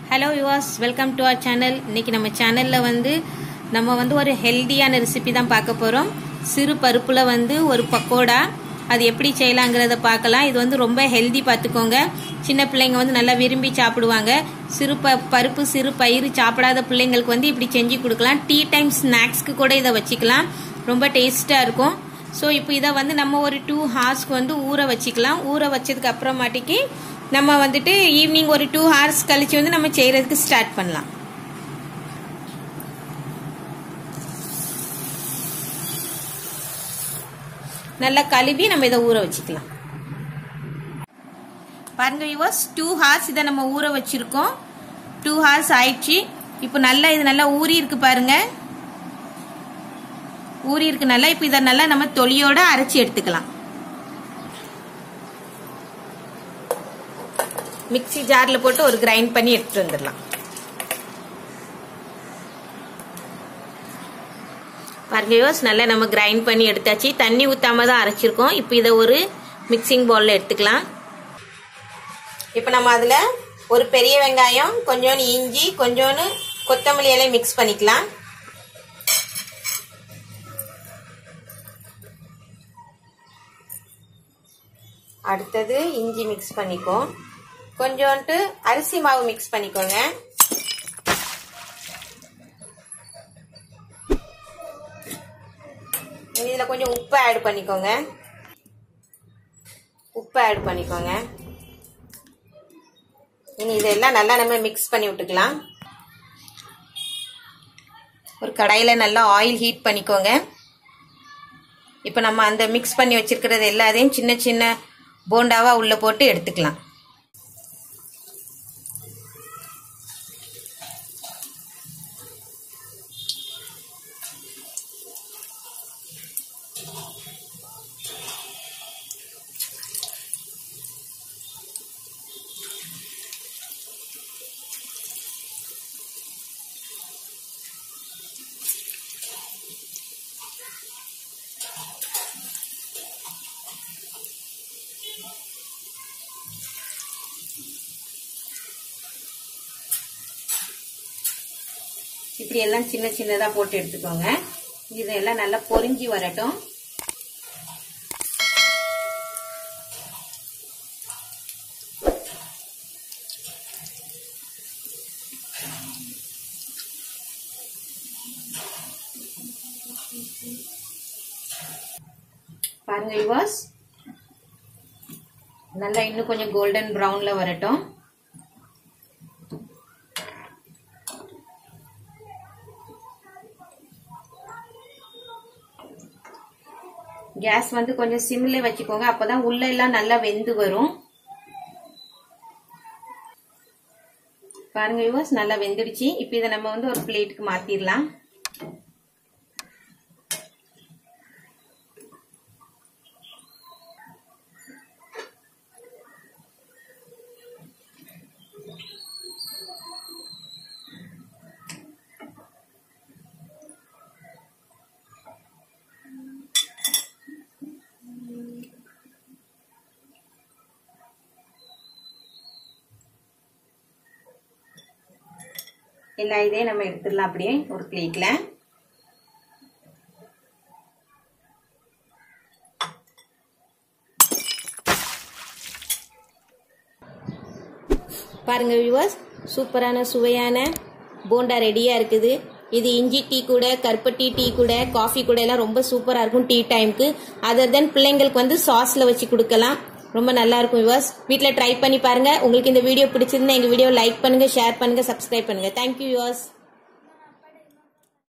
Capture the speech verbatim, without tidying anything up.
Hello viewers, welcome to our channel. இன்னைக்கு நம்ம சேனல்ல வந்து நம்ம வந்து ஒரு ஹெல்தியான ரெசிபி தான் பார்க்க போறோம். சிறு பருப்புல வந்து ஒரு பக்கோடா அது எப்படி செய்யலாம்ங்கறத பார்க்கலாம். இது வந்து ரொம்ப ஹெல்தி பாத்துக்கோங்க. சின்ன பிள்ளைங்க வந்து நல்லா விரும்பி சாப்பிடுவாங்க. சிறு பருப்பு சிறு பயிறு சாப்பிடாத பிள்ளைங்களுக்கு வந்து இப்படி செஞ்சு கொடுக்கலாம். டீ டைம் ஸ்நாக்ஸ்க்கு கூட இத வச்சுக்கலாம். ரொம்ப டேஸ்டா இருக்கும். சோ இப்போ இத வந்து நம்ம ஒரு two hours வந்து ஊற வச்சுக்கலாம். ஊற வச்சதுக்கு அப்புறமாட்டிக்கு நம்ம வந்துட்டு ஈவினிங் ஒரு two hours கழிச்சு வந்து நம்ம செய்யறதுக்கு ஸ்டார்ட் பண்ணலாம். நல்லா கழுவி நம்ம இத ஊற வச்சுக்கலாம். பாருங்க வியூவர்ஸ், two hours இத நம்ம ஊற வச்சிருக்கோம். two hours ஆயிடுச்சு. இப்போ நல்லா இது நல்லா ஊறி இருக்கு பாருங்க. ஊறி இருக்கு நல்லா. இப்போ இத நல்லா நம்ம தொலியோட அரைச்சி எடுத்துக்கலாம். மிக்ஸி ஜார்ல போட்டு ஒரு கிரைண்ட் பண்ணி எடுத்துட்டு வந்துடலாம். பாருங்க வியூவர்ஸ், நல்லா நம்ம கிரைண்ட் பண்ணி எடுத்தாச்சு. தண்ணி ஊத்தாம தான் அரைச்சிருக்கோம். இப்போ இத ஒரு மிக்சிங் பவுல்ல எடுத்துக்கலாம். இப்போ நம்ம அதுல ஒரு பெரிய வெங்காயம், கொஞ்சோண்டு இஞ்சி, கொஞ்சோண்டு கொத்தமல்லி இலை மிக்ஸ் பண்ணிக்கலாம். அடுத்தது இஞ்சி மிக்ஸ் பண்ணிக்கோ. கொஞ்சோண்டு அரிசி மாவு மிக்ஸ் பண்ணிக்கோங்க. இதுல கொஞ்சம் உப்பு ஆட் பண்ணிக்கோங்க. உப்பு ஆட் பண்ணிக்கோங்க. இனி இதெல்லாம் நல்லா நம்ம மிக்ஸ் பண்ணி விட்டுக்கலாம். ஒரு கடாயில நல்லா ஆயில் ஹீட் பண்ணிக்கோங்க. இப்போ நம்ம அந்த மிக்ஸ் பண்ணி வச்சிருக்கிறது எல்லாத்தையும் சின்ன சின்ன போண்டாவா உள்ள போட்டு எடுத்துக்கலாம். இப்படி எல்லாம் சின்ன சின்னதா போட்டு எடுத்துக்கோங்க. இதெல்லாம் நல்லா பொரிஞ்சு வரட்டும். பாருங்க வியூவர்ஸ், நல்லா இன்னும் கொஞ்சம் கோல்டன் பிரவுன்ல வரட்டும். கேஸ் வந்து கொஞ்சம் சிம்ல வச்சுக்கோங்க. அப்பதான் உள்ள எல்லாம் நல்லா வெந்து வரும். பாருங்க வியூவர்ஸ், நல்லா வெந்துடுச்சு. இப்போ இதை நம்ம வந்து ஒரு பிளேட்டுக்கு மாத்திரலாம். எல்லா இதையும் நம்ம எடுத்துடலாம் அப்படியே ஒரு பிளேட்ல. பாருங்க வியூவர்ஸ், சூப்பரான சுவையான போண்டா ரெடியா இருக்குது. இது இஞ்சி டீ கூட, கருப்பட்டி டீ கூட, காஃபி கூட எல்லாம் ரொம்ப சூப்பரா இருக்கும் டீ டைமுக்கு. அதர் தென் பிள்ளைங்களுக்கு வந்து சாஸ்ல வச்சு கொடுக்கலாம். ரொம்ப நல்லா இருக்கும் வியூவர்ஸ். வீட்ல ட்ரை பண்ணி பாருங்க. உங்களுக்கு இந்த வீடியோ பிடிச்சிருந்தா எங்க வீடியோ லைக் பண்ணுங்க, ஷேர் பண்ணுங்க, சப்ஸ்கிரைப் பண்ணுங்க. Thank you viewers.